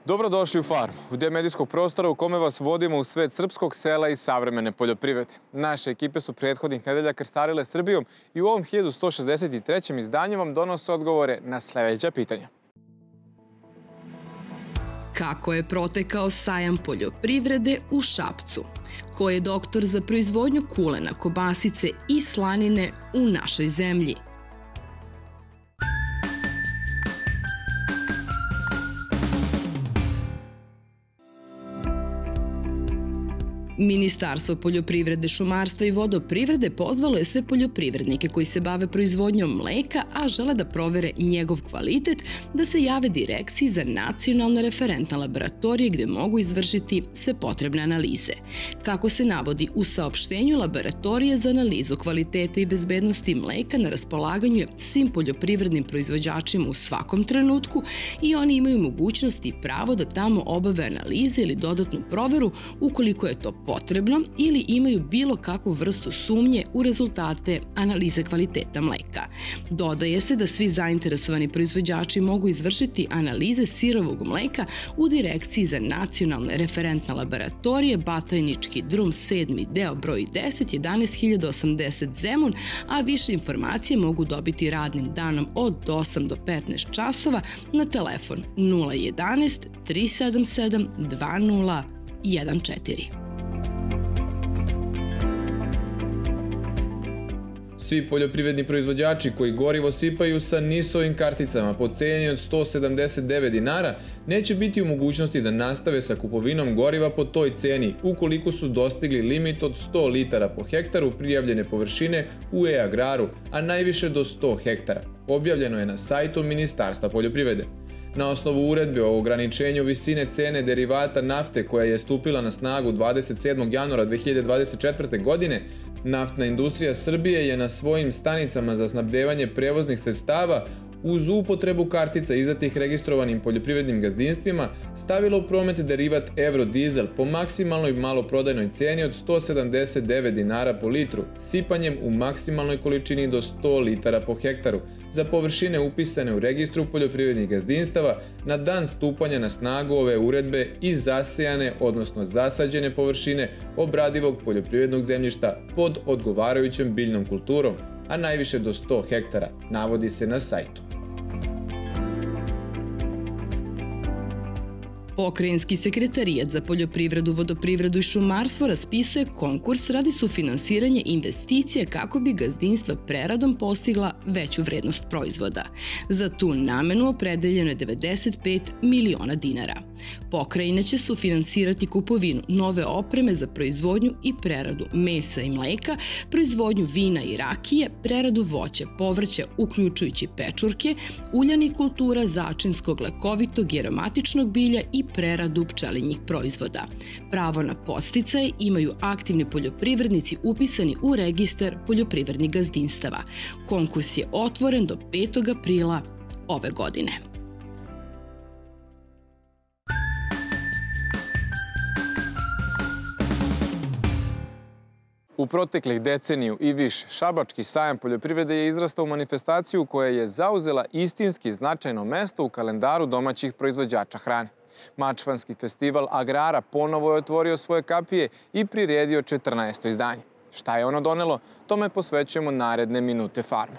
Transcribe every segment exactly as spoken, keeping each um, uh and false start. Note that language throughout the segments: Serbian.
Dobrodošli u Farmu, u deo medijskog prostora u kome vas vodimo u svet srpskog sela i savremene poljoprivrede. Naše ekipe su prethodnih nedelja krstarile Srbijom i u ovom hiljadu sto šezdeset trećem izdanju vam donose odgovore na sledeća pitanja. Kako je protekao sajam poljoprivrede u Šapcu? Ko je doktor za proizvodnju kulena, kobasice i slanine u našoj zemlji? Ministarstvo poljoprivrede, šumarstva i vodoprivrede pozvalo je sve poljoprivrednike koji se bave proizvodnjom mleka, a žele da provere njegov kvalitet, da se jave Direkciji za nacionalne referentne laboratorije gde mogu izvršiti sve potrebne analize. Kako se navodi u saopštenju, laboratorije za analizu kvaliteta i bezbednosti mleka na raspolaganju je svim poljoprivrednim proizvođačima u svakom trenutku i oni imaju mogućnost i pravo da tamo obave analize ili dodatnu proveru ukoliko je to potrebno ili imaju bilo kakvu vrstu sumnje u rezultate analize kvaliteta mleka. Dodaje se da svi zainteresovani proizvođači mogu izvršiti analize sirovog mleka u Direkciji za nacionalne referentne laboratorije Batajnički drum sedmi deo broj deset jedanaest hiljada osamdeset Zemun, a više informacije mogu dobiti radnim danom od osam do petnaest časova na telefon nula jedanaest tri sedam sedam dva nula jedan četiri. Svi poljoprivredni proizvođači koji gorivo sipaju sa NIS-ovim karticama po ceni od sto sedamdeset devet dinara neće biti u mogućnosti da nastave sa kupovinom goriva po toj ceni ukoliko su dostigli limit od sto litara po hektaru prijavljene površine u e-agraru, a najviše do sto hektara. Objavljeno je na sajtu Ministarstva poljoprivrede. Na osnovu uredbe o ograničenju visine cene derivata nafte koja je stupila na snagu dvadeset sedmog januara dve hiljade dvadeset četvrte. godine, Naftna industrija Srbije je na svojim stanicama za snabdevanje prevoznih sredstava uz upotrebu kartica izdatih registrovanim poljoprivrednim gazdinstvima stavila u promet derivat Eurodizel po maksimalnoj maloprodajnoj ceni od sto sedamdeset devet dinara po litru, sipanjem u maksimalnoj količini do sto litara po hektaru za površine upisane u registru poljoprivrednih gazdinstava na dan stupanja na snagu ove uredbe i zasejane, odnosno zasađene površine obradivog poljoprivrednog zemljišta pod odgovarajućom biljnom kulturom, a najviše do sto hektara, navodi se na sajtu. Pokrajinski sekretarijat za poljoprivredu, vodoprivredu i šumarstvo raspisuje konkurs radi sufinansiranja investicija kako bi gazdinstva preradom postigla veću vrednost proizvoda. Za tu namenu opredeljeno je devedeset pet miliona dinara. Pokrajina će sufinansirati kupovinu nove opreme za proizvodnju i preradu mesa i mleka, proizvodnju vina i rakije, preradu voća, povrća, uključujući pečurke, uljanih kultura, začinskog, lekovitog i aromatičnog bilja i preradu pčelinjih proizvoda. Pravo na podsticaje imaju aktivni poljoprivrednici upisani u registar poljoprivrednih gazdinstava. Konkurs je otvoren do petog aprila ove godine. U proteklih deceniju i više, Šabački sajam poljoprivrede je izrastao u manifestaciju koja je zauzela istinski značajno mesto u kalendaru domaćih proizvođača hrane. Mačvanski festival agrara ponovo je otvorio svoje kapije i priredio četrnaesto izdanje. Šta je ono donelo? Tome posvećujemo naredne minute Farme.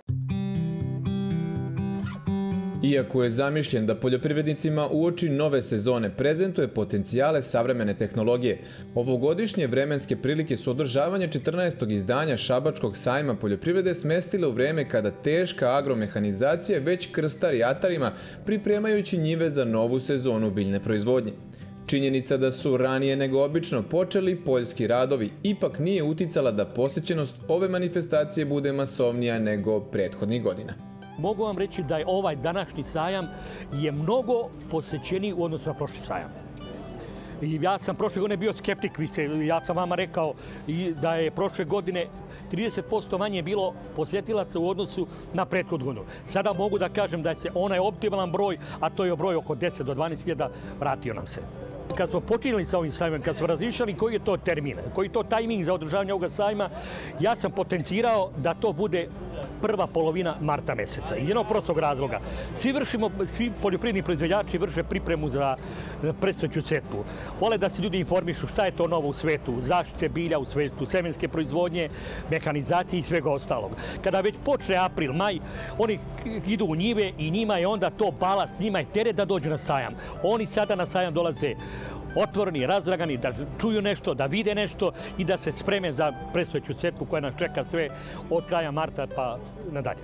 Iako je zamišljen da poljoprivrednicima uoči nove sezone prezentuje potencijale savremene tehnologije, ovogodišnje vremenske prilike su održavanje četrnaestog izdanja Šabačkog sajma poljoprivrede smestile u vreme kada teška agromehanizacija već krsta rijatarima pripremajući njive za novu sezonu biljne proizvodnje. Činjenica da su ranije nego obično počeli poljski radovi ipak nije uticala da posjećenost ove manifestacije bude masovnija nego prethodnih godina. Mogu vam reći da je ovaj današnji sajam je mnogo posećeniji u odnosu na prošli sajam. I ja sam prošle godine bio skeptik, ja sam vama rekao da je prošle godine trideset posto manje bilo posjetilaca u odnosu na prethodnu godinu. Sada mogu da kažem da se onaj optimalan broj, a to je broj oko deset do dvanaest hiljada, vratio nam se. Kad smo počinili sa ovim sajmom, kad smo razmišljali koji je to termin, koji je to tajming za održavanje ovoga sajma, ja sam potencirao da to bude prva polovina marta meseca. Iz jednog prostog razloga. Svi vršimo, svi poljoprivredni proizvođači vrše pripremu za predstojeću setvu. Vole da se ljudi informišu šta je to novo u svetu, zaštite bilja u svetu, semenske proizvodnje, mehanizacije i svega ostalog. Kada već počne april, maj, oni idu u njive i njima je onda to balast, njima je teret da dođu na sajam. Oni sada na sajam dolaze otvoreni, razdragani, da čuju nešto, da vide nešto i da se spreme za predstojeću setvu koja nas čeka sve od kraja marta pa nadalje.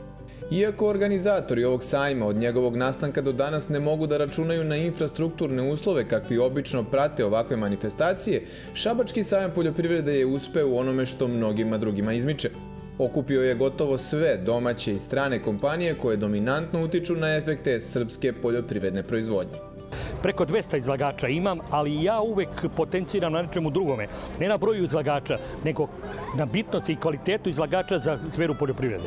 Iako organizatori ovog sajma od njegovog nastanka do danas ne mogu da računaju na infrastrukturne uslove kakvi obično prate ovakve manifestacije, Šabački sajam poljoprivrede je uspeo u onome što mnogima drugima izmiče. Okupio je gotovo sve domaće i strane kompanije koje dominantno utiču na efekte srpske poljoprivredne proizvodnje. Preko dvesta izlagača imam, ali ja uvek potenciram na nečemu drugome. Ne na broju izlagača, nego na bitnosti i kvalitetu izlagača za sferu poljoprivrede.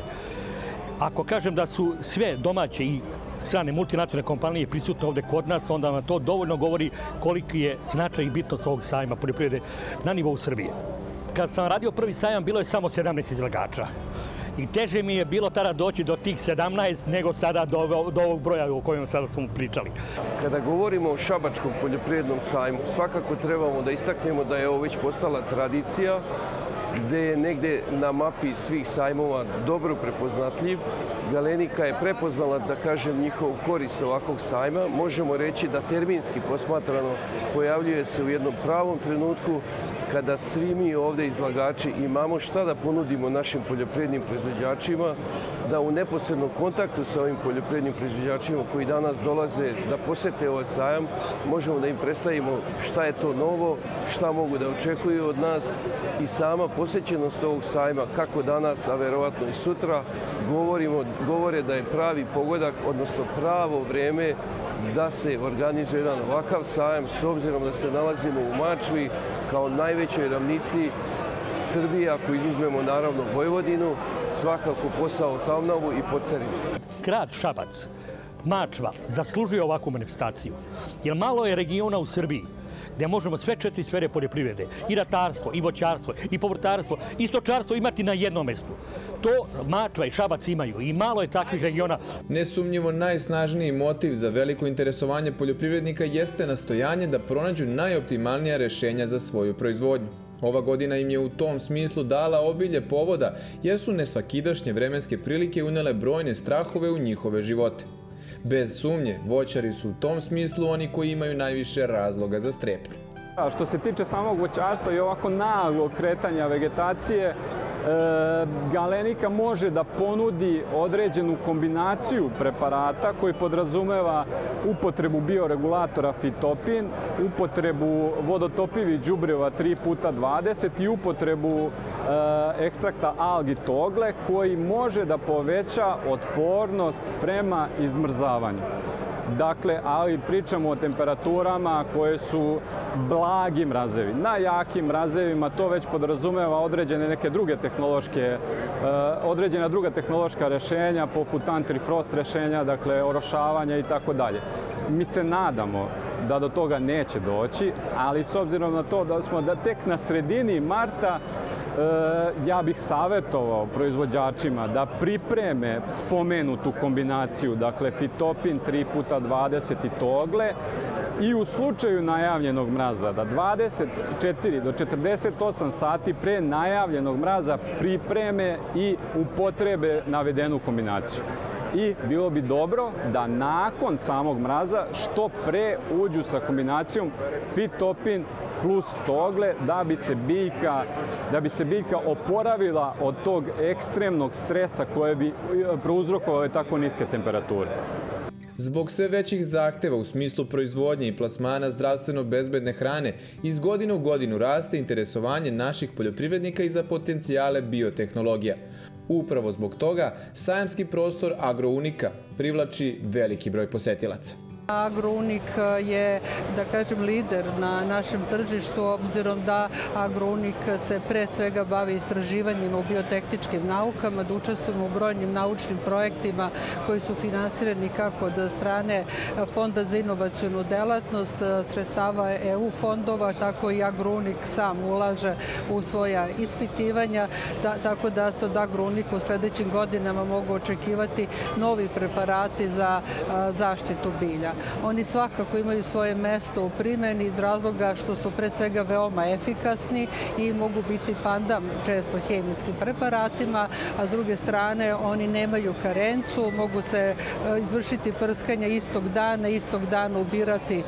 Ako kažem da su sve domaće i strane multinacionalne kompanije prisutne ovde kod nas, onda nam to dovoljno govori koliki je značaj i bitnost ovog sajma poljoprivrede na nivou Srbije. Kad sam radio prvi sajam, bilo je samo sedamnaest izlagača. I teže mi je bilo tada doći do tih sedamnaest nego sada do, do ovog broja o kojem sada smo pričali. Kada govorimo o Šabačkom poljoprivrednom sajmu, svakako trebamo da istaknemo da je ovo već postala tradicija, gde je negde na mapi svih sajmova dobro prepoznatljiv. Galenika je prepoznala, da kažem, njihovu korist ovakvog sajma. Možemo reći da terminski posmatrano pojavljuje se u jednom pravom trenutku kada svi mi ovde izlagači imamo šta da ponudimo našim poljoprivrednim proizvođačima, da u neposrednom kontaktu sa ovim poljoprivrednim proizvođačima koji danas dolaze da posete ovaj sajam, možemo da im predstavimo šta je to novo, šta mogu da očekuju od nas i sama posjećenost ovog sajma, kako danas, a verovatno i sutra, govorimo, govore da je pravi pogodak, odnosno pravo vreme da se organizuje jedan ovakav sajam, s obzirom da se nalazimo u Mačvi kao najvećoj ravnici Srbije, ako izuzmemo naravno Vojvodinu, svakako posao Tamnavu i Pocerinu. Grad Šabac, Mačva, zaslužuje ovakvu manifestaciju, jer malo je regiona u Srbiji gde možemo sve četiri sfere poljoprivrede, i ratarstvo, i voćarstvo, i povrtarstvo, i stočarstvo imati na jednom mestu. To Mačva i Šabac imaju i malo je takvih regiona. Nesumnjivo najsnažniji motiv za veliko interesovanje poljoprivrednika jeste nastojanje da pronađu najoptimalnija rešenja za svoju proizvodnju. Ova godina im je u tom smislu dala obilje povoda jer su nesvakidašnje vremenske prilike unele brojne strahove u njihove živote. Bez sumnje, voćari su u tom smislu oni koji imaju najviše razloga za strepnju. Što se tiče samog voćarstva i ovako naglog kretanja vegetacije, Galenika može da ponudi određenu kombinaciju preparata koji podrazumeva upotrebu bioregulatora Fitopin, upotrebu vodotopivih đubriva tri puta dvadeset i upotrebu ekstrakta algi togle koji može da poveća otpornost prema izmrzavanju. Dakle, ali pričamo o temperaturama koje su blagi mrazevi. Na jakim mrazevima to već podrazumeva određene neke druge tehnološke, određena druga tehnološka rešenja, poput antifrost rešenja, dakle, orošavanja i tako dalje. Mi se nadamo da do toga neće doći, ali s obzirom na to da smo da tek na sredini marta, ja bih savjetovao proizvođačima da pripreme spomenutu kombinaciju, dakle Fitopin tri puta dvadeset i togle, i u slučaju najavljenog mraza da dvadeset četiri do četrdeset osam sati pre najavljenog mraza pripreme i upotrebe navedenu kombinaciju. I bilo bi dobro da nakon samog mraza što pre uđu sa kombinacijom Fitopin plus togle da bi se biljka, da bi se biljka oporavila od tog ekstremnog stresa koje bi prouzrokovale tako niske temperature. Zbog sve većih zahteva u smislu proizvodnje i plasmana zdravstveno bezbedne hrane, iz godine u godinu raste interesovanje naših poljoprivrednika i za potencijale biotehnologija. Upravo zbog toga, sajamski prostor Agrounika privlači veliki broj posetilaca. Agrounik je, da kažem, lider na našem tržištu, obzirom da Agrounik se pre svega bavi istraživanjima u biotehničkim naukama, da učestvujemo u brojnim naučnim projektima koji su finansirani kako od strane Fonda za inovacionu delatnost, sredstava E U fondova, tako i Agrounik sam ulaže u svoja ispitivanja, tako da se od Agrounika u sljedećim godinama mogu očekivati novi preparati za zaštitu bilja. Oni svakako imaju svoje mesto u primjeni iz razloga što su pre svega veoma efikasni i mogu biti pandam često hemijskim preparatima, a s druge strane oni nemaju karencu, mogu se izvršiti prskanja istog dana, istog dana ubirati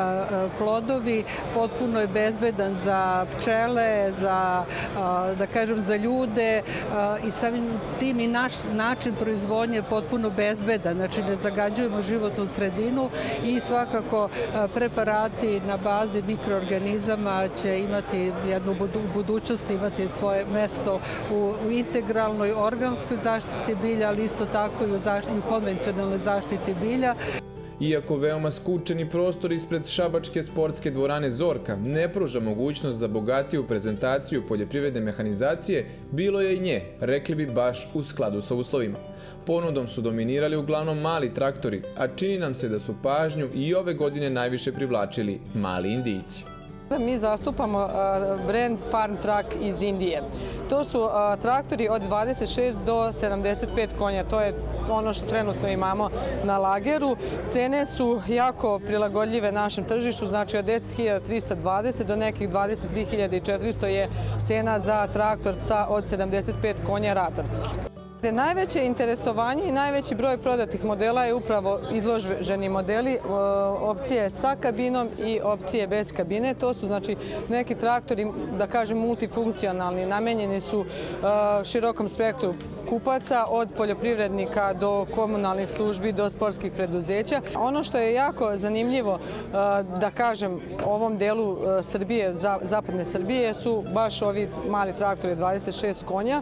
plodovi, potpuno je bezbedan za pčele, za, da kažem, za ljude i samim tim i naš način proizvodnje je potpuno bezbedan, znači ne zagađujemo životnu sredinu i svakako preparati na bazi mikroorganizama će imati jednu u budućnosti imati svoje mesto u integralnoj organskoj zaštiti bilja, ali isto tako i u konvencionalnoj zaštiti bilja. Iako veoma skučeni prostor ispred šabačke sportske dvorane Zorka ne pruža mogućnost za bogatiju prezentaciju poljoprivredne mehanizacije, bilo je i nje, rekli bi baš u skladu sa uslovima. Ponudom su dominirali uglavnom mali traktori, a čini nam se da su pažnju i ove godine najviše privlačili mali Indijci. Mi zastupamo brand Farm Truck iz Indije. To su traktori od dvadeset šest do sedamdeset pet konja. To je ono što trenutno imamo na lageru. Cene su jako prilagodljive našem tržištu, znači od deset hiljada trista dvadeset do nekih dvadeset tri hiljade četiristo je cena za traktor od sedamdeset pet konja ratarski. Najveće interesovanje i najveći broj prodatih modela je upravo izloženi modeli, opcije sa kabinom i opcije bez kabine. To su znači neki traktori, da kažem, multifunkcionalni, namenjeni su širokom spektru kupaca, od poljoprivrednika do komunalnih službi do sportskih preduzeća. Ono što je jako zanimljivo, da kažem, ovom delu Srbije, zapadne Srbije, su baš ovi mali traktori dvadeset šest konja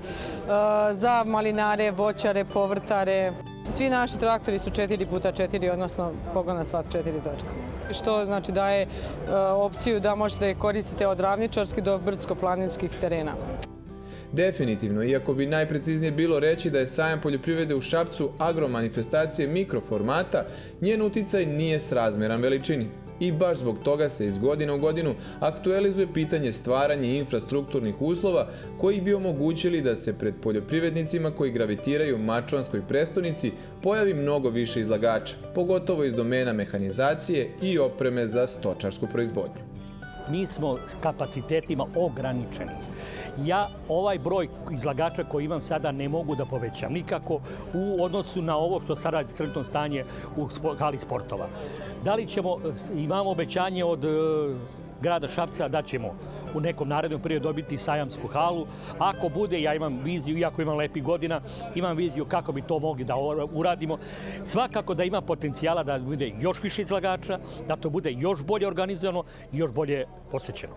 za malinare, voćare, povrtare. Svi naši traktori su četiri puta četiri, odnosno pogona sva četiri točka. Što znači daje opciju da možete da ih koristite od ravničarskih do brdsko-planinskih terena. Definitivno, iako bi najpreciznije bilo reći da je sajam poljoprivrede u Šapcu agromanifestacije mikroformata, njen uticaj nije srazmeran veličini. I baš zbog toga se iz godine u godinu aktualizuje pitanje stvaranja infrastrukturnih uslova koji bi omogućili da se pred poljoprivrednicima koji gravitiraju mačvanskoj prestonici pojavi mnogo više izlagača, pogotovo iz domena mehanizacije i opreme za stočarsku proizvodnju. Mi smo s kapacitetima ograničeni. Ja ovaj broj izlagača koji imam sada ne mogu da povećam nikako u odnosu na ovo što sada je trenutno stanje u hali sportova. Da li ćemo, imamo obećanje od grada Šapca da ćemo u nekom narednom periodu dobiti sajamsku halu. Ako bude, ja imam viziju, iako imam lepih godina, imam viziju kako bi to mogli da uradimo. Svakako da ima potencijala da bude još više izlagača, da to bude još bolje organizovano i još bolje posvećeno.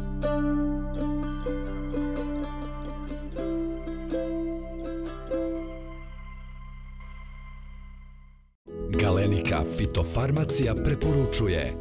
Galenika fitofarmacija preporučuje.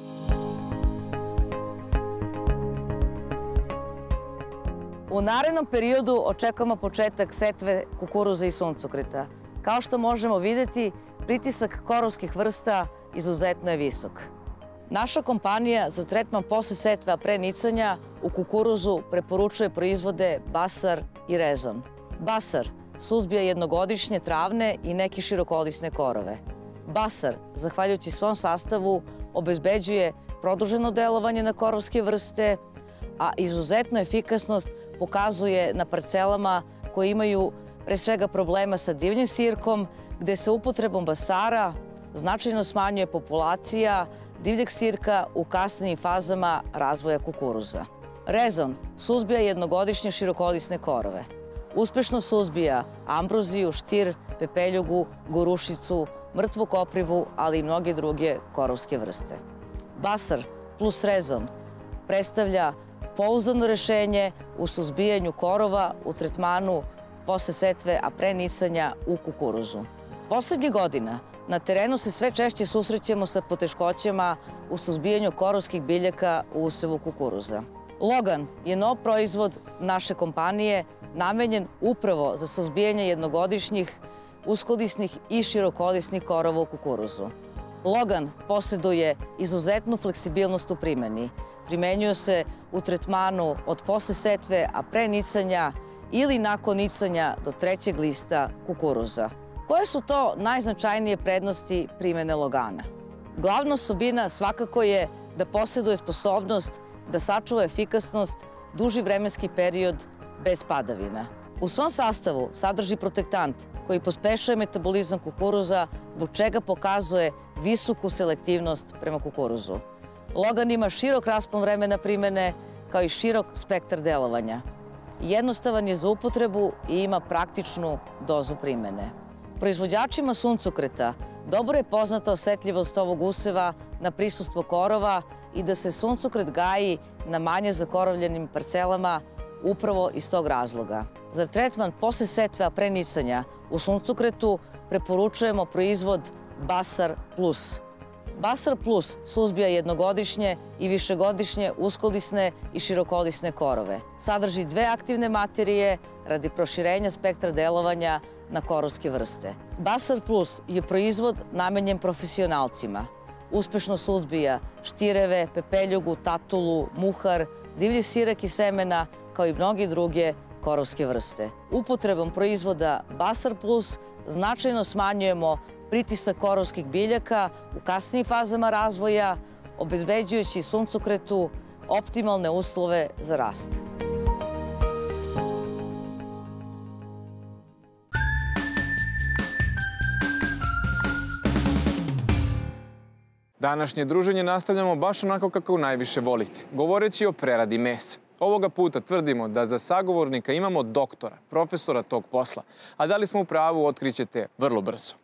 U narednom periodu očekujemo početak setve kukuruza i suncokreta. Kao što možemo vidjeti, pritisak korovskih vrsta izuzetno je visok. Naša kompanija za tretman posle setve, a pre nicanja u kukuruzu preporučuje proizvode Basar i Rezon. Basar suzbija jednogodišnje travne i neke širokolisne korove. Basar, zahvaljujući svom sastavu, obezbeđuje produženo delovanje na korovske vrste, a izuzetnu efikasnost pokazuje na parcelama koje imaju pre svega problema sa divljim sirkom, gde se upotrebom Basara značajno smanjuje populacija divljeg sirka u kasnijim fazama razvoja kukuruza. Rezon suzbija jednogodišnje širokolisne korove. Uspešno suzbija ambroziju, štir, pepeljugu, gorušicu, mrtvu koprivu, ali i mnoge druge korovske vrste. Basar plus Rezon predstavlja pouzdano rešenje u suzbijanju korova u tretmanu posle setve, a pre nicanja u kukuruzu. Poslednjih godina Na terenu se sve češće susrećemo sa poteškoćama u suzbijanju korovskih biljaka u usevu kukuruza. Logan je nov proizvod naše kompanije namenjen upravo za suzbijanje jednogodišnjih, uskodisnih i širokodisnih korova u kukuruzu. Logan posjeduje izuzetnu fleksibilnost u primjeni. Primenjuje se u tretmanu od posle setve, a pre nicanja ili nakon nicanja do trećeg lista kukuruza. Koje su to najznačajnije prednosti primjene Logana? Glavna osobina svakako je da posjeduje sposobnost da sačuva efikasnost duži vremenski period bez padavina. U svom sastavu sadrži protektant koji pospešuje metabolizam kukuruza, zbog čega pokazuje visoku selektivnost prema kukuruzu. Logan ima širok raspon vremena primjene, kao i širok spektar delovanja. Jednostavan je za upotrebu i ima praktičnu dozu primjene. Proizvođačima suncokreta dobro je poznata osetljivost ovog useva na prisustvo korova i da se suncokret gaji na manje zakorovljenim parcelama upravo iz tog razloga. Za tretman posle setve, a pre nicanja u suncokretu preporučujemo proizvod Basar Plus. Basar Plus suzbija jednogodišnje i višegodišnje uskolisne i širokolisne korove. Sadrži dve aktivne materije radi proširenja spektra delovanja na korovske vrste. Basar Plus je proizvod namenjen profesionalcima. Uspešno suzbija štireve, pepeljugu, tatulu, muhar, divlji sirek i semena, kao i mnogi druge korovske vrste. Upotrebom proizvoda Basar Plus značajno smanjujemo pritisak korovskih biljaka u kasnijim fazama razvoja, obezbeđujući suncokretu optimalne uslove za rast. Današnje druženje nastavljamo baš onako kako najviše volite, govoreći o preradi mesa. Ovoga puta tvrdimo da za sagovornika imamo doktora, profesora tog posla, a da li smo u pravu otkrićete vrlo brzo.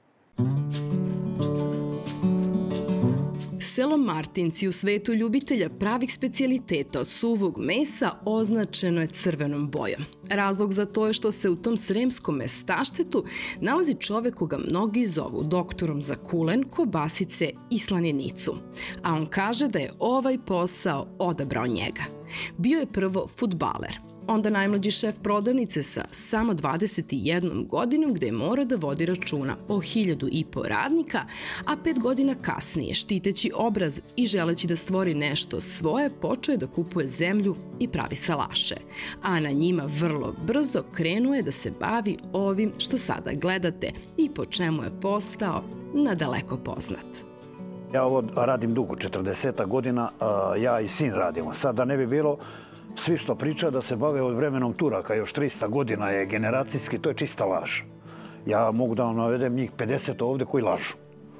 Selo Martinci u svetu ljubitelja pravih specijaliteta od suvog mesa označeno je crvenom bojom. Razlog za to je što se u tom sremskom mestaštetu nalazi čovek koga mnogi zovu doktorom za kulen, kobasice i slaninicu. A on kaže da je ovaj posao odabrao njega. Bio je prvo fudbaler, onda najmlađi šef prodavnice sa samo dvadeset jednom godinom gde je morao da vodi računa o hiljadu i po radnika, a pet godina kasnije, štiteći obraz i želeći da stvori nešto svoje, počeo je da kupuje zemlju i pravi salaše. A na njima vrlo brzo krenuo je da se bavi ovim što sada gledate i po čemu je postao nadaleko poznat. Ja ovo radim dugo, četrdeset godina, ja i sin radimo. Sad da ne bi bilo svi što priča da se bave od vremenom Turaka, još trista godina je generacijski, to je čista laž. Ja mogu da vam navedem njih pedeset ovde koji lažu.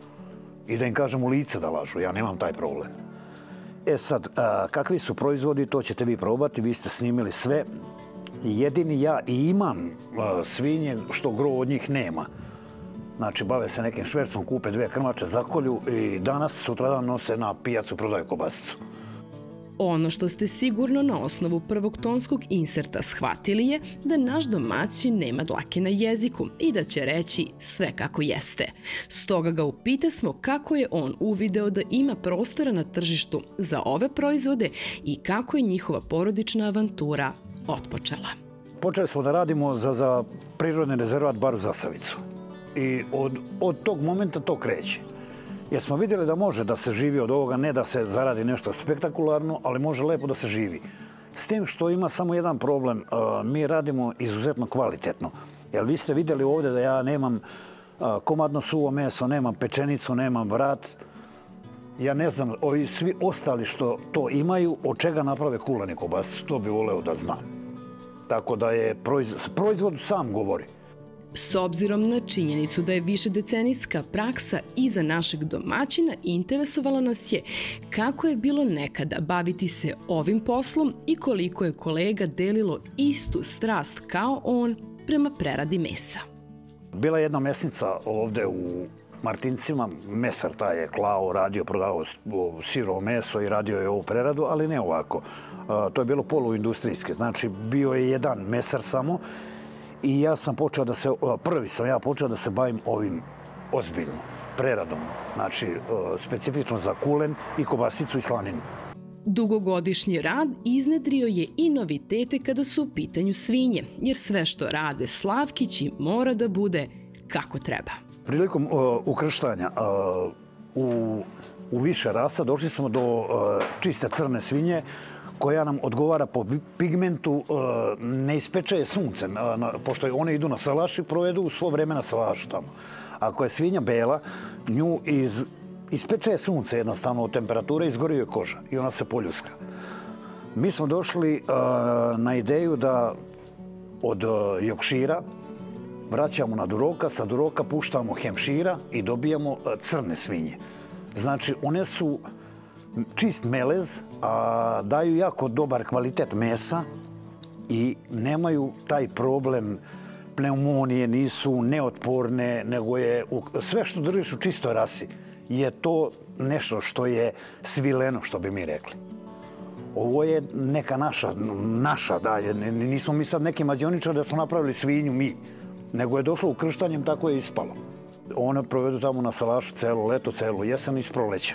I da im kažem u lice da lažu, ja nemam taj problem. E sad, kakvi su proizvodi, to ćete vi probati, vi ste snimili sve. Jedini ja i imam svinje što gro od njih nema. Znači, bave se nekim švercom, kupe dve krmače, zakolju i danas, sutradan nose na pijacu, prodaju kobasicu. Ono što ste sigurno na osnovu prvog tonskog inserta shvatili je da naš domaćin nema dlake na jeziku i da će reći sve kako jeste. Stoga ga upitasmo kako je on uvideo da ima prostora na tržištu za ove proizvode i kako je njihova porodična avantura otpočela. Počeli smo da radimo za, za prirodni rezervat Baru Zasavicu. I od, od tog momenta to kreće. Jer smo vidjeli da može da se živi od ovoga, ne da se zaradi nešto spektakularno, ali može lepo da se živi. S tim što ima samo jedan problem, mi radimo izuzetno kvalitetno. Jer vi ste vidjeli ovdje da ja nemam komadno suvo meso, nemam pečenicu, nemam vrat. Ja ne znam, ovi svi ostali što to imaju, od čega naprave kulen i kobasicu, to bi voleo da znam. Tako da je proizvod, proizvod sam govori. S obzirom na činjenicu da je višedecenijska praksa iza našeg domaćina, interesovalo nas je kako je bilo nekada baviti se ovim poslom i koliko je kolega delilo istu strast kao on prema preradi mesa. Bila je jedna mesnica ovde u Martincima, mesar taj je klao, radio, prodao sirovo meso i radio je ovu preradu, ali ne ovako. To je bilo poluindustrijske, znači bio je jedan mesar samo. I ja sam počeo da se, prvi sam ja počeo da se bavim ovim ozbiljno. preradom. Znači, specifično za kulen i kobasicu i slaninu. Dugogodišnji rad iznedrio je i novitete kada su u pitanju svinje, jer sve što rade Slavkići mora da bude kako treba. Prilikom ukrštanja u više rasa došli smo do čiste crne svinje koja nam odgovara po pigmentu, ne ispeče je suncem, pošto one idu na salaš i provedu svo vreme na salašu tamo. Ako je svinja bela, nju iz ispeče je sunce jednostavno od temperature, izgori joj koža i ona se poljuska. Mi smo došli na ideju da od Yorkshira vraćamo na Duroka, sa Duroka puštamo Hampshira i dobijamo crne svinje. Znači, one su čist melez, a daju jako dobar kvalitet mesa i nemaju taj problem pneumonije, nisu neotporne, nego je sve što držiš u čistoj rasi je to nešto što je svileno, što bi mi rekli. Ovo je neka naša, naša dalje. Nismo mi sad neki mađioničari da smo napravili svinju mi, nego je došlo ukrštanjem, tako je ispalo. One provedu tamo na salašu celo leto, celu jesen iz proleća.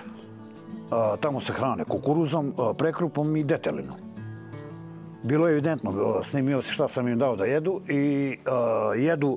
Tamo se hrane kukuruzom, prekrupom i deterinom. Bilo je evidentno, snimio se šta sam im dao da jedu i jedu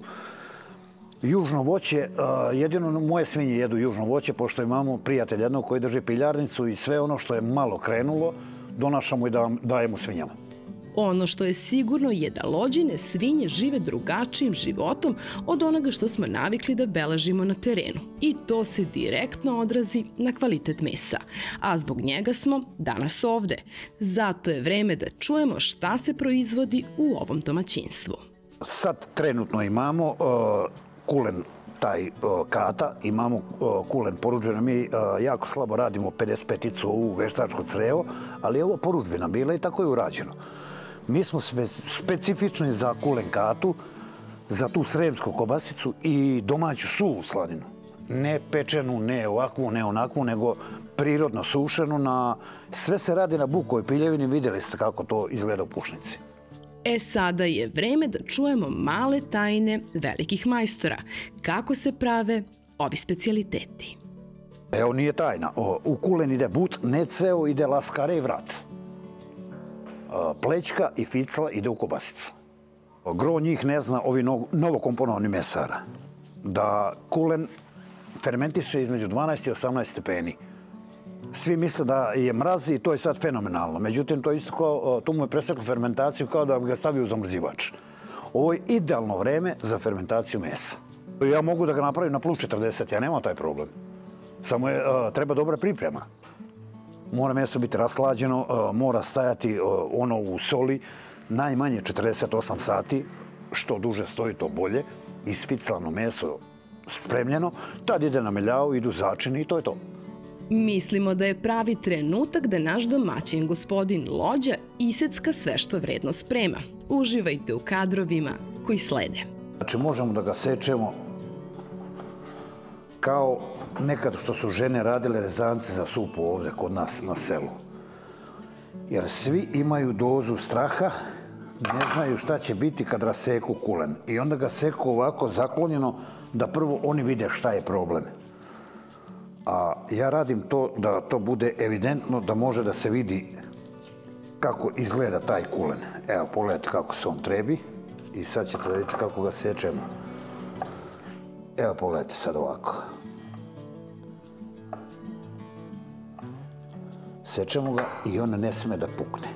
južno voće, jedino moje svinje jedu južno voće, pošto imamo prijatelj jednog koji drži piljarnicu i sve ono što je malo krenulo, donašamo i dajemo svinjama. Ono što je sigurno je da Lođine svinje žive drugačijim životom od onoga što smo navikli da beležimo na terenu. I to se direktno odrazi na kvalitet mesa. A zbog njega smo danas ovde. Zato je vreme da čujemo šta se proizvodi u ovom domaćinstvu. Sad trenutno imamo kulen taj kata, imamo kulen poruđena. Mi jako slabo radimo pedeset peticu u veštačko crevo, ali je ovo poruđbina bila i tako je urađeno. Mi smo specifični za kulen katu, za tu sremsku kobasicu i domaću suvu slaninu. Ne pečenu, ne ovakvu, ne onakvu, nego prirodno sušenu. Sve se radi na bukovoj piljevini, vidjeli ste kako to izgleda u Pušnici. E sada je vreme da čujemo male tajne velikih majstora. Kako se prave ovi specijaliteti? Evo, nije tajna. U kulen ide but, ne ceo, ide laskare i vrat. Plećka i ficla ide u kobasicu. Gro njih ne zna, ovi novokomponovani mesara, da kulen fermentiše između dvanaest i osamnaest stepeni. Svi misle da je mraz i to je sad fenomenalno. Međutim, to isto kao, tu mu je preseklo fermentaciju kao da bi ga stavio u zamrzivač. Ovo je idealno vreme za fermentaciju mesa. Ja mogu da ga napravim na plus četrdeset, ja nemam taj problem. Samo je, treba dobra priprema. Mora meso biti raslađeno, mora stajati ono u soli najmanje četrdeset osam sati, što duže stoji to bolje, isficlano meso spremljeno, tad ide na meljavu, idu začini i to je to. Mislimo da je pravi trenutak da naš domaćin, gospodin Lođa, isecka sve što vredno sprema. Uživajte u kadrovima koji slede. Znači, možemo da ga sečemo kao nekad što su žene radile rezance za supu ovde kod nas na selu. Jer svi imaju dozu straha, ne znaju šta će biti kad raseku kulen. I onda ga seku ovako zaklonjeno da prvo oni vide šta je problem. A ja radim to da to bude evidentno, da može da se vidi kako izgleda taj kulen. Evo, pogledajte kako se on trebi i sad ćete vidjeti kako ga sečemo. Evo, pogledajte sad ovako. Sečemo ga i on ne sme da pukne.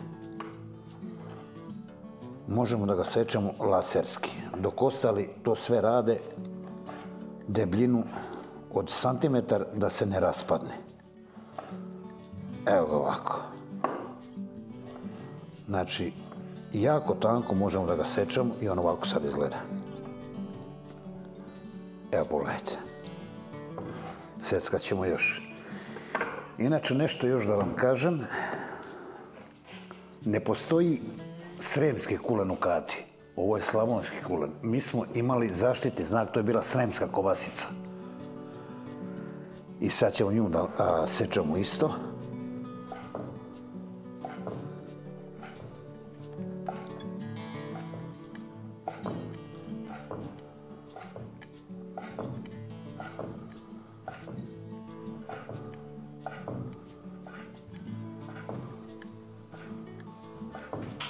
Možemo da ga sečemo laserski, dok ostali to sve rade debljinu od santimetar da se ne raspadne. Evo ga ovako. Znači, jako tanko možemo da ga sečemo i on ovako sad izgleda. Evo, pogledajte. Seckat ćemo još. Inače, nešto još da vam kažem. Ne postoji sremski kulen u kati. Ovo je slavonski kulen. Mi smo imali zaštitni znak, to je bila sremska kobasica. I sad ćemo nju da sečemo isto.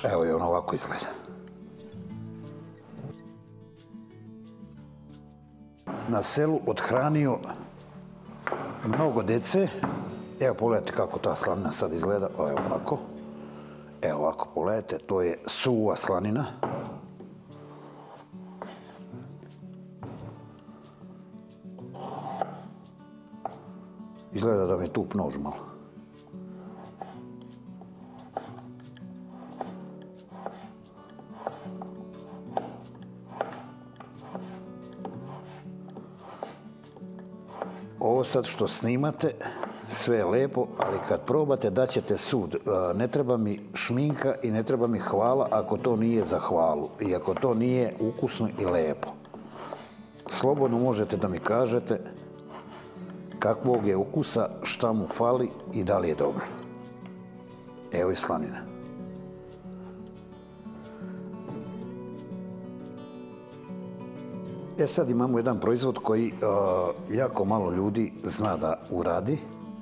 Evo je on ovako izgleda. Na selu odhranio mnogo dece. Evo pogledajte kako ta slanina sad izgleda. Evo ovako. Evo ovako pogledajte. To je suva slanina. Izgleda da mi je tup nož malo. Ovo sad što snimate, sve je lepo, ali kad probate daćete sud. Ne treba mi šminka i ne treba mi hvala ako to nije za hvalu i ako to nije ukusno i lepo. Slobodno možete da mi kažete kakvog je ukusa, šta mu fali i da li je dobro. Evo je slanina. E sad imamo jedan proizvod koji uh, jako malo ljudi zna da uradi.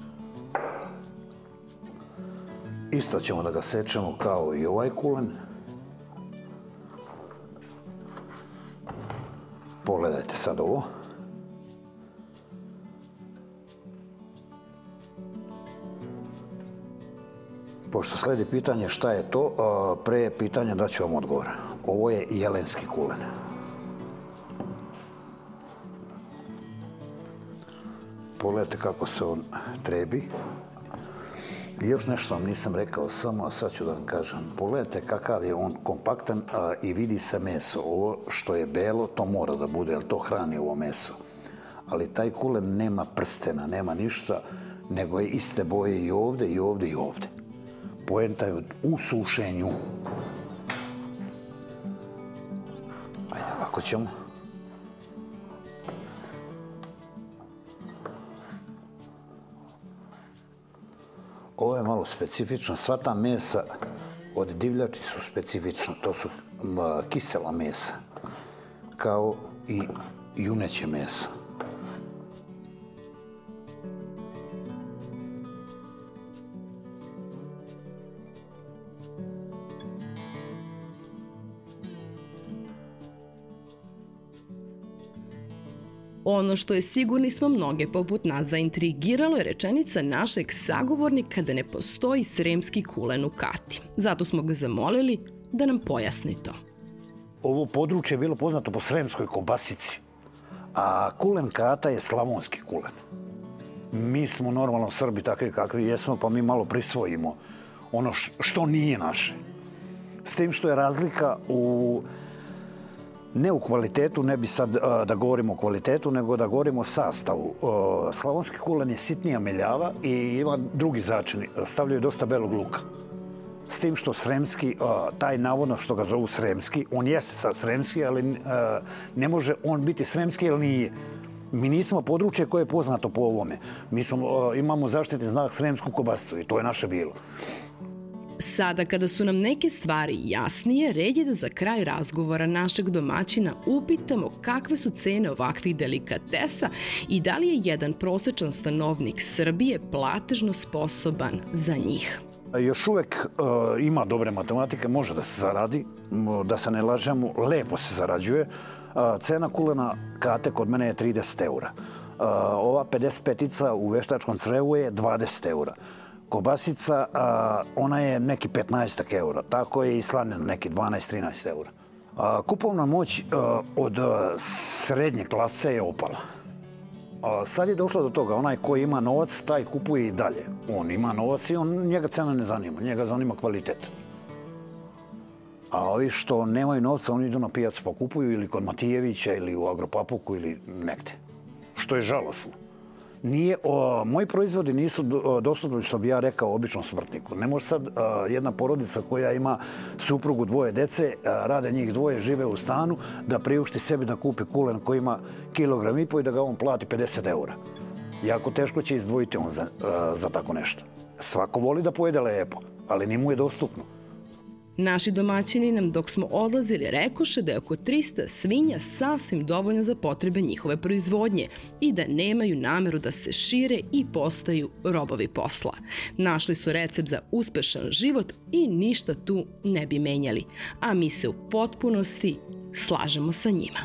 Isto ćemo da ga sečemo kao i ovaj kulen. Pogledajte sad ovo. Pošto sledi pitanje šta je to, uh, pre pitanja daću vam odgovor. Ovo je jelenski kulen. Pogledajte kako se on trebi. I još nešto vam nisam rekao, samo sad ću da vam kažem. Pogledajte kakav je on kompaktan a, i vidi se meso. Ovo što je belo, to mora da bude, jer to hrani ovo meso. Ali taj kulen nema prstena, nema ništa, nego je iste boje i ovde, i ovde, i ovde. Poenta je u sušenju. Ajde, ovako ćemo. Ovo je malo specifično. Sva ta mesa od divljači su specifična. To su kisela mesa, kao i juneće meso. Ono što je sigurni smo mnoge poput nas zaintrigiralo je rečenica našeg sagovornika da ne postoji sremski kulen u Kati. Zato smo ga zamolili da nam pojasni to. Ovo područje je bilo poznato po sremskoj kobasici, a kulen Kata je slavonski kulen. Mi smo normalno Srbi takvi kakvi jesmo, pa mi malo prisvojimo ono što nije naše. S tim što je razlika u... Ne u kvalitetu, ne bi sad da govorimo o kvalitetu, nego da govorimo o sastavu. Slavonski kulen je sitnija meljava i ima drugi začin. Stavljaju dosta belog luka. S tim što sremski, taj navodno što ga zovu sremski, on jeste sad sremski, ali ne može on biti sremski, jer nije. Mi nismo područje koje je poznato po ovome. Mi smo, imamo zaštitni znak sremsku kobasicu i to je naše bilo. Sada, kada su nam neke stvari jasnije, red je da za kraj razgovora našeg domaćina upitamo kakve su cene ovakvih delikatesa i da li je jedan prosečan stanovnik Srbije platežno sposoban za njih. Još uvek uh, ima dobre matematike, može da se zaradi, da se ne lažemo, lepo se zarađuje. Uh, cena kulena Kate kod mene je trideset eura. Uh, ova pedeset petica u veštačkom crevu je dvadeset eura. Kobasica, ona je neki petnaest eura, tako je i slanina neki dvanaest trinaest eura. Kupovna moć od srednje klase je opala. Sad je došlo do toga, onaj koji ima novac, taj kupuje i dalje. On ima novac i on, njega cena ne zanima, njega zanima kvalitet. A ovi što nemaju novca, oni idu na pijacu pa kupuju ili kod Matijevića ili u Agropapuku ili negde. Što je žalosno. Nije, o, moji proizvodi nisu dostupni, što bi ja rekao, običnom smrtniku. Ne može sad a, jedna porodica koja ima suprugu, dvoje dece, a, rade njih dvoje, žive u stanu, da priušti sebi da kupi kulen koji ima kilogram i po i da ga on plati pedeset eura. Jako teško će izdvojiti on za, a, za tako nešto. Svako voli da pojede lepo, ali njemu je dostupno. Naši domaćini nam dok smo odlazili rekoše da je oko trista svinja sasvim dovoljno za potrebe njihove proizvodnje i da nemaju nameru da se šire i postaju robovi posla. Našli su recept za uspešan život i ništa tu ne bi menjali, a mi se u potpunosti slažemo sa njima.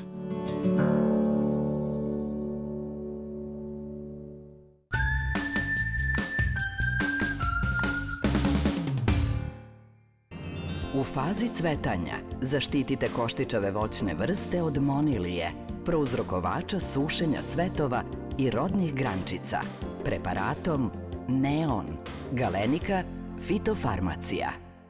U fazi cvetanja zaštitite koštičave voćne vrste od monilije, prouzrokovača sušenja cvetova i rodnih grančica, preparatom Neon, Galenika fitofarmacija.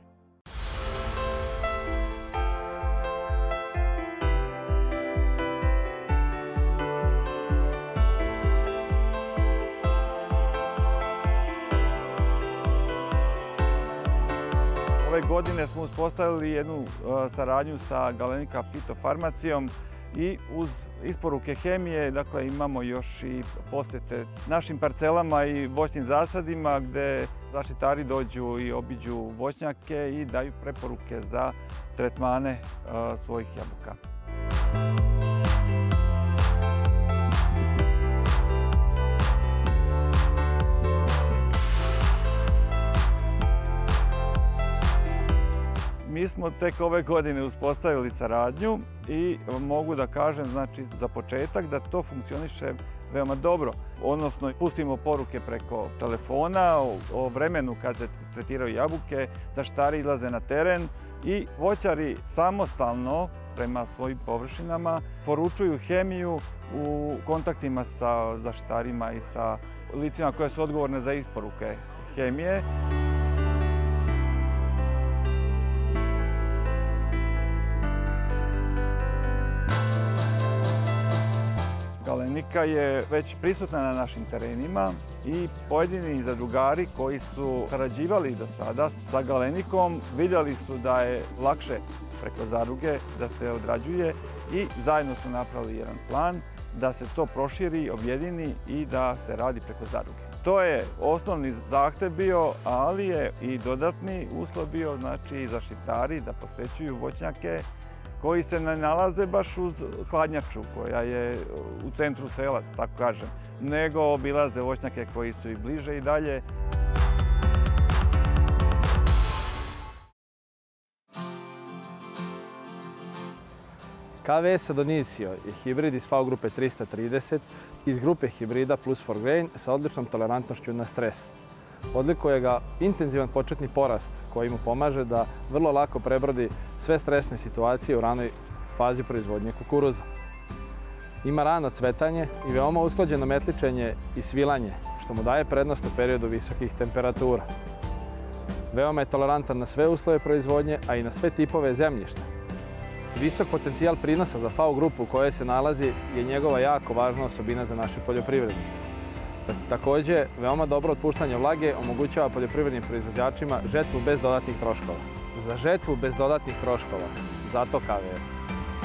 Ove godine smo uspostavili jednu saradnju sa Galenika fitofarmacijom i uz isporuke hemije, dakle, imamo još i posjete našim parcelama i voćnim zasadima gde zaštitari dođu i obiđu voćnjake i daju preporuke za tretmane svojih jabuka. Mi smo tek ove godine uspostavili saradnju i mogu da kažem, znači, za početak da to funkcioniše veoma dobro. Odnosno, pustimo poruke preko telefona o vremenu kad se tretiraju jabuke, zaštitari izlaze na teren i voćari samostalno prema svojim površinama poručuju hemiju u kontaktima sa zaštitarima i sa licima koje su odgovorne za isporuke hemije. Galenika je već prisutna na našim terenima i pojedini zadrugari koji su sarađivali do sada sa Galenikom vidjeli su da je lakše preko zadruge da se odrađuje i zajedno smo napravili jedan plan da se to proširi, objedini i da se radi preko zadruge. To je osnovni zahtev bio, ali je i dodatni uslov bio, znači, zaštitari da posećuju voćnjake koji se ne nalaze baš uz hladnjaču koja je u centru sela, tako kažem, nego obilaze voćnjake koji su i bliže i dalje. K V S Adonisio je hibrid iz V grupe trista trideset, iz grupe hibrida Plus for Grain sa odličnom tolerantnošću na stres. Odlikuje ga intenzivan početni porast koji mu pomaže da vrlo lako prebrodi sve stresne situacije u ranoj fazi proizvodnje kukuruza. Ima rano cvetanje i veoma usklađeno metličenje i svilanje, što mu daje prednost u periodu visokih temperatura. Veoma je tolerantan na sve uslove proizvodnje, a i na sve tipove zemljišta. Visok potencijal prinosa za V grupu u kojoj se nalazi je njegova jako važna osobina za naše poljoprivrednike. Također, veoma dobro otpuštanje vlage omogućava poljoprivrednim proizvođačima žetvu bez dodatnih troškova. Za žetvu bez dodatnih troškova, zato K V S.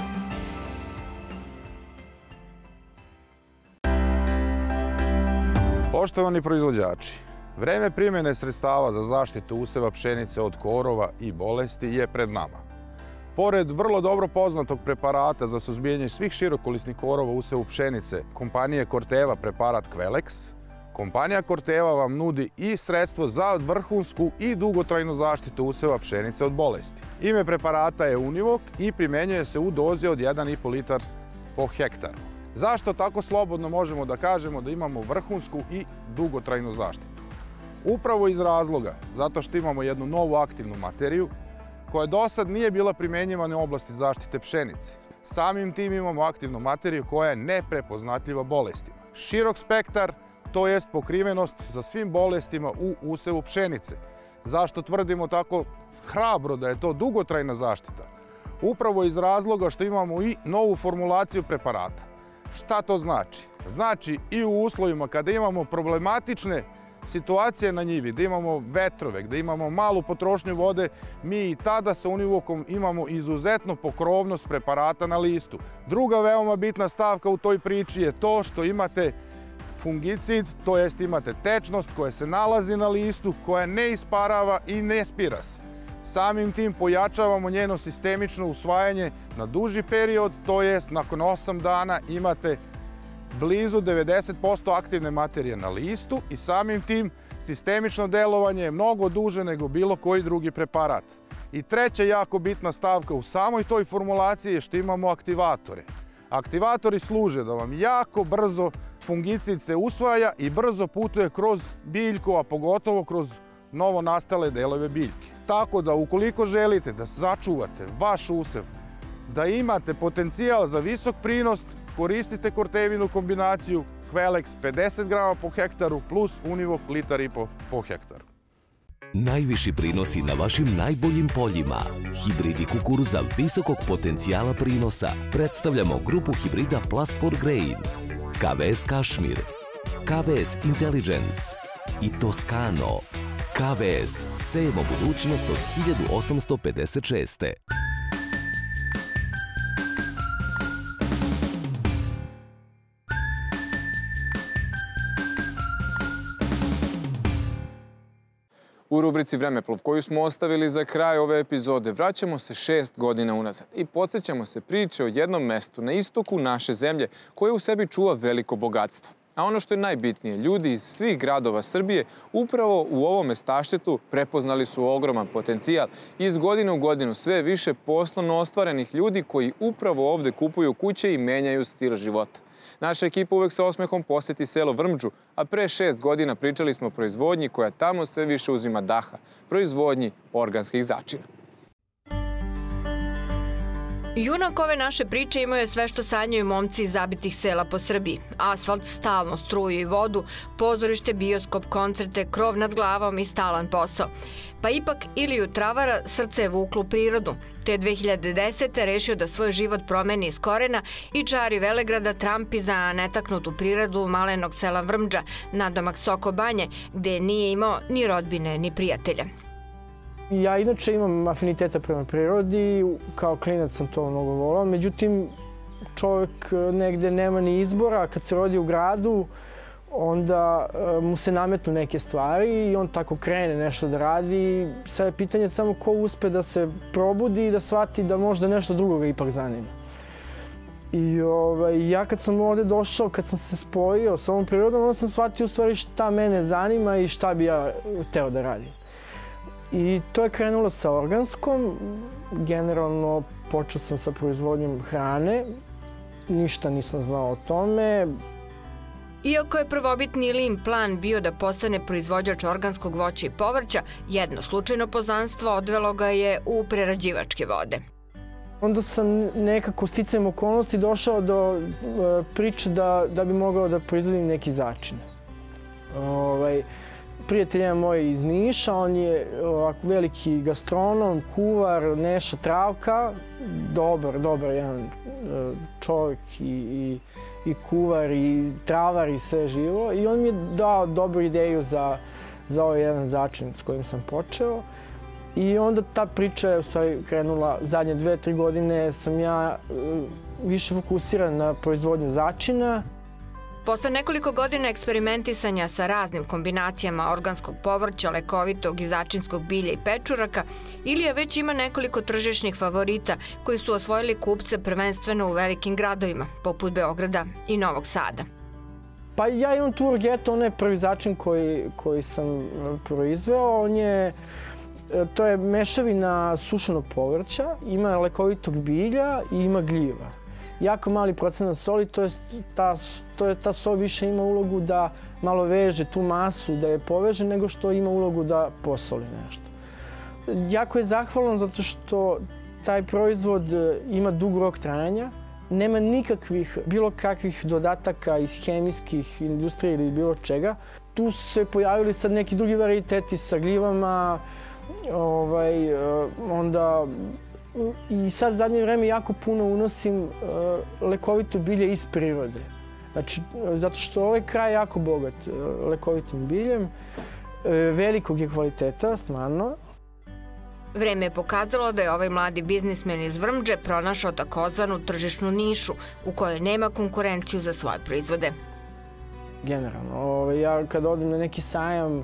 Poštovani proizvođači, vreme primjene sredstava za zaštitu useva pšenice od korova i bolesti je pred nama. Pored vrlo dobro poznatog preparata za suzbijanje svih širokolisnih korova u usevu pšenice, kompanije Corteva preparat Quelex, kompanija Corteva vam nudi i sredstvo za vrhunsku i dugotrajnu zaštitu useva pšenice od bolesti. Ime preparata je Univok i primjenjuje se u dozi od jedan i po litar po hektaru. Zašto tako slobodno možemo da kažemo da imamo vrhunsku i dugotrajnu zaštitu? Upravo iz razloga, zato što imamo jednu novu aktivnu materiju koja do sad nije bila primjenjivana u oblasti zaštite pšenice. Samim tim imamo aktivnu materiju koja je neprepoznatljiva bolestima. Širok spektar, to jest pokrivenost za svim bolestima u usevu pšenice. Zašto tvrdimo tako hrabro da je to dugotrajna zaštita? Upravo iz razloga što imamo i novu formulaciju preparata. Šta to znači? Znači i u uslovima kada imamo problematične situacije na njivi, da imamo vetrove, da imamo malu potrošnju vode, mi i tada sa Univokom imamo izuzetno pokrovnost preparata na listu. Druga veoma bitna stavka u toj priči je to što imate fungicid, to jest imate tečnost koja se nalazi na listu, koja ne isparava i ne spira se. Samim tim pojačavamo njeno sistemično usvajanje na duži period, to jest nakon osam dana imate blizu devedeset posto aktivne materije na listu i samim tim sistemično delovanje je mnogo duže nego bilo koji drugi preparat. I treća jako bitna stavka u samoj toj formulaciji je što imamo aktivatore. Aktivatori služe da vam jako brzo fungicid se usvaja i brzo putuje kroz biljku, a pogotovo kroz novo nastale delove biljke. Tako da ukoliko želite da sačuvate vaš usev, da imate potencijal za visok prinos, koristite Cortevinu kombinaciju Quelex pedeset grama po hektaru plus Univok litar i po po hektaru. Najviši prinosi na vašim najboljim poljima. Hibridi kukuruza visokog potencijala prinosa. Predstavljamo grupu hibrida Plus for Grain, K V S Kašmir, K V S Intelligence i Toscano. K V S, sejemo budućnost od hiljadu osamsto pedeset šeste. U rubrici Vremeplov, koju smo ostavili za kraj ove epizode, vraćamo se šest godina unazad i podsjećamo se priče o jednom mestu na istoku naše zemlje koje u sebi čuva veliko bogatstvo. A ono što je najbitnije, ljudi iz svih gradova Srbije upravo u ovom mestaštetu prepoznali su ogroman potencijal i iz godine u godinu sve više poslovno ostvarenih ljudi koji upravo ovde kupuju kuće i menjaju stil života. Naša ekipa uvek sa osmehom poseti selo Vrmđu, a pre šest godina pričali smo o proizvodnji koja tamo sve više uzima daha, proizvodnji organskih začina. Junak ove naše priče imaju sve što sanjaju momci iz zabitih sela po Srbiji. Asfalt, stalno struju i vodu, pozorište, bioskop, koncerte, krov nad glavom i stalan posao. Pa ipak Iliju Travara srce je vuklo u prirodu, te je dve hiljade desete. rešio da svoj život promeni iz korena i čari Velegrada trampi za netaknutu prirodu malenog sela Vrmđa, nadomak Soko Banje, gde nije imao ni rodbine ni prijatelja. Ja inače imam afiniteta prema prirodi, kao klinac sam to mnogo volao, međutim čovjek negde nema ni izbora, kad se rodi u gradu onda mu se nametnu neke stvari i on tako krene nešto da radi. Sad je pitanje samo ko uspe da se probudi i da shvati da možda nešto drugo ga ipak zanima. I ovaj, ja kad sam ovde došao, kad sam se spojio sa ovom prirodom, onda sam shvatio u stvari šta mene zanima i šta bi ja hteo da radim. I to je krenulo sa organskom. Generalno počeo sam sa proizvodnjom hrane. Ništa nisam znao o tome. Iako je prvobitni Ilijin plan bio da postane proizvođač organskog voća i povrća, jedno slučajno poznanstvo odvelo ga je u prerađivačke vode. Onda sam nekako sticajem okolnosti došao do priče da, da bi mogao da proizvodim neki začin. Ovaj, Prijatelj je moj iz Niša, on je veliki gastronom, kuvar, Neša Travka, dobar, dobar jedan čovjek i, i, i kuvar i travar i sve živo. I on mi je dao dobru ideju za, za ovaj jedan začin s kojim sam počeo. I onda ta priča je u stvari krenula, zadnje dve, tri godine sam ja više fokusiran na proizvodnju začina. Posle nekoliko godina eksperimentisanja sa raznim kombinacijama organskog povrća, lekovitog i začinskog bilja i pečuraka, Ilija već ima nekoliko tržišnih favorita koji su osvojili kupce prvenstveno u velikim gradovima, poput Beograda i Novog Sada. Pa ja imam tu Orgeto, on je prvi začin koji, koji sam proizveo. On je, to je mešavina sušenog povrća, ima lekovitog bilja i ima gljiva. Jako mali procenat soli, to je ta, to je ta sol više ima ulogu da malo veže tu masu, da je poveže, nego što ima ulogu da posoli nešto. Jako je zahvalan zato što taj proizvod ima dug rok trajanja, nema nikakvih, bilo kakvih dodataka iz hemijskih industrija ili bilo čega. Tu su se pojavili sad neki drugi varijeteti sa gljivama, ovaj, onda i sad zadnje vreme jako puno unosim uh, lekovito bilje iz prirode. Znači, zato što ovaj kraj je jako bogat uh, lekovitim biljem, uh, velikog je kvaliteta, stvarno. Vreme je pokazalo da je ovaj mladi biznismen iz Vrmđe pronašao takozvanu tržišnu nišu u kojoj nema konkurenciju za svoje proizvode. Generalno, ovaj, ja kad odem na neki sajam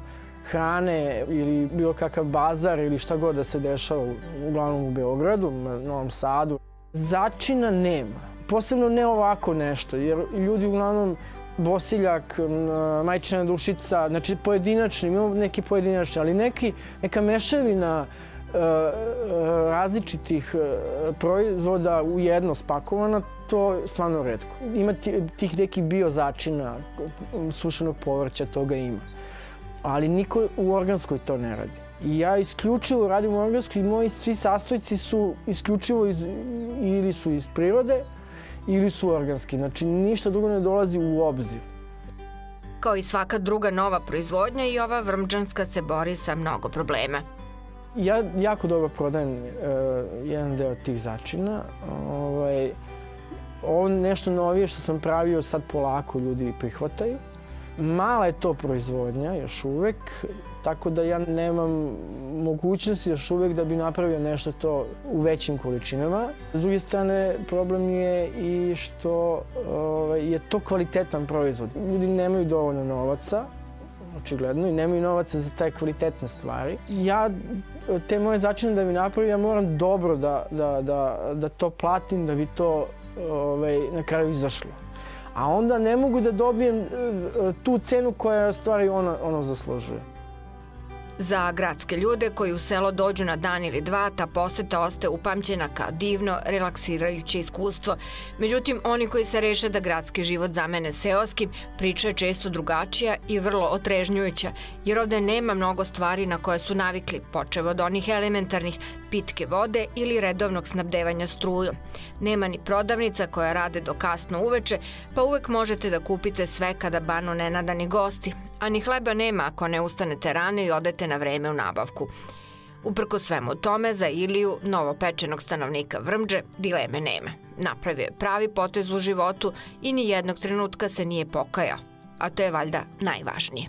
hrane ili bilo kakav bazar ili šta god da se dešava, uglavnom u Beogradu, u Novom Sadu. Začina nema. Posebno ne ovako nešto, jer ljudi uglavnom Bosiljak, Majčina dušica, znači pojedinačni, imamo neki pojedinačni, ali neki, neka mešavina različitih proizvoda u jedno spakovana, to je stvarno retko. Ima tih nekih bio začina, sušenog povrća, toga ima. Ali niko u organskoj to ne radi. I ja isključivo radim u organskoj i moji svi sastojci su isključivo iz, ili su iz prirode ili su organski. Znači ništa drugo ne dolazi u obzir. Kao i svaka druga nova proizvodnja, i ova vrmđanska se bori sa mnogo problema. Ja jako dobro prodajem uh, jedan deo tih začina. Ovaj, ovo nešto novije što sam pravio sad polako ljudi prihvataju. Mala je to proizvodnja još uvek, tako da ja nemam mogućnosti još uvek da bi napravio nešto to u većim količinama. S druge strane, problem je i što ovaj, je to kvalitetan proizvod. Ljudi nemaju dovoljno novaca, očigledno, i nemaju novaca za taj kvalitetne stvari. Ja te moje začine da bi napravio, ja moram dobro da, da, da, da to platim, da bi to ovaj, na kraju izašlo. A onda ne mogu da dobijem tu cenu koja stvari ono, ono zaslužuje. Za gradske ljude koji u selo dođu na dan ili dva, ta poseta ostaje upamćena kao divno, relaksirajuće iskustvo. Međutim, oni koji se reše da gradski život zamene seoskim, priča je često drugačija i vrlo otrežnjujuća, jer ovde nema mnogo stvari na koje su navikli, počev od onih elementarnih pitke vode ili redovnog snabdevanja strujom. Nema ni prodavnica koja rade do kasno uveče, pa uvek možete da kupite sve kada banu nenadani gosti, a ni hleba nema ako ne ustanete rano i odete na vreme u nabavku. Uprko svemu tome, za Iliju, novopečenog stanovnika Vrmđe, dileme nema. Napravio je pravi potez u životu i ni jednog trenutka se nije pokajao, a to je valjda najvažnije.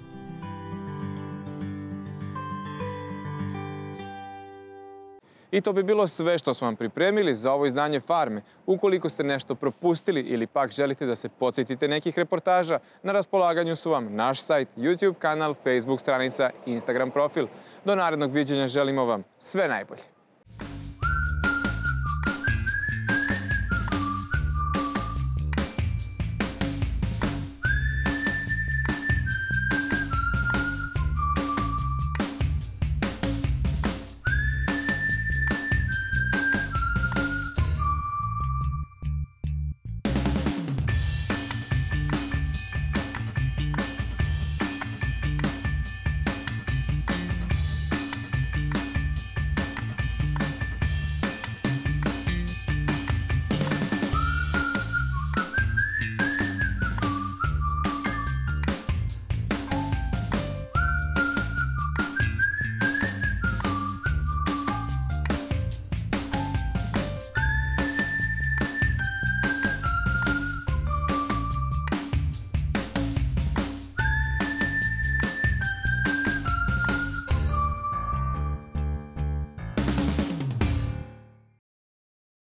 I to bi bilo sve što smo vam pripremili za ovo izdanje Farme. Ukoliko ste nešto propustili ili pak želite da se podsjetite nekih reportaža, na raspolaganju su vam naš sajt, YouTube kanal, Facebook stranica, Instagram profil. Do narednog viđenja želimo vam sve najbolje.